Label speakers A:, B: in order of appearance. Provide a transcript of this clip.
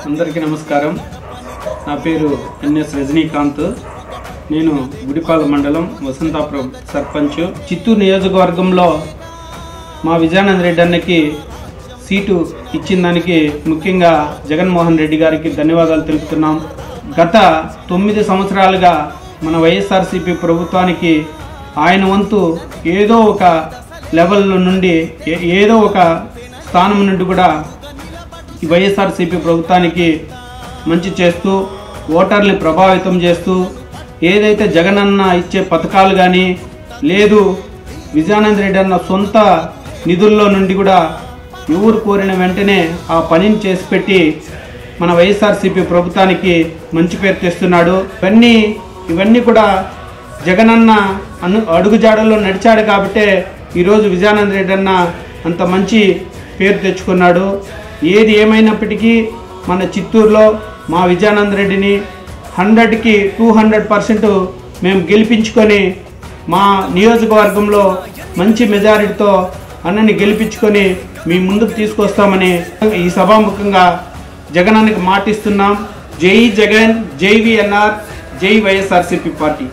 A: అందరికీ నమస్కారం. నా పేరు ఎన్ఎస్ రజనీకాంత్. నేను గుడిపాల మండలం వసంతాపురం సర్పంచ్. చిత్తూరు నియోజకవర్గంలో మా విజయానంద రెడ్డి అన్నకి సీటు ఇచ్చిన దానికి ముఖ్యంగా జగన్మోహన్ రెడ్డి గారికి ధన్యవాదాలు తెలుపుతున్నాం. గత 9 సంవత్సరాలుగా మన వైఎస్ఆర్సీపీ ప్రభుత్వానికి ఆయన వంతు ఏదో ఒక లెవెల్ నుండి ఏదో ఒక స్థానం నుండి కూడా ఈ వైఎస్ఆర్సీపీ ప్రభుత్వానికి మంచి చేస్తూ ఓటర్ని ప్రభావితం చేస్తూ ఏదైతే జగనన్న ఇచ్చే పథకాలు కానీ లేదు విజయానంద రెడ్డి అన్న సొంత నిధుల్లో నుండి కూడా ఎవరు కోరిన వెంటనే ఆ పనిని చేసి పెట్టి మన వైఎస్ఆర్సీపీ ప్రభుత్వానికి మంచి పేరు తెస్తున్నాడు. ఇవన్నీ కూడా జగనన్న అడుగుజాడల్లో నడిచాడు కాబట్టే ఈరోజు విజయానంద రెడ్డి అన్న అంత మంచి పేరు తెచ్చుకున్నాడు. ఏది ఏమైనప్పటికీ మన చిత్తూరులో మా విజయానంద రెడ్డిని 100కి 200% మేము గెలిపించుకొని మా నియోజకవర్గంలో మంచి మెజారిటీతో అన్నని గెలిపించుకొని మీ ముందుకు తీసుకొస్తామని ఈ సభాముఖంగా జగనన్నకి మాటిస్తున్నాం. జై జగన్, జై విఎన్ఆర్, జై వైఎస్ఆర్సీపీ పార్టీ.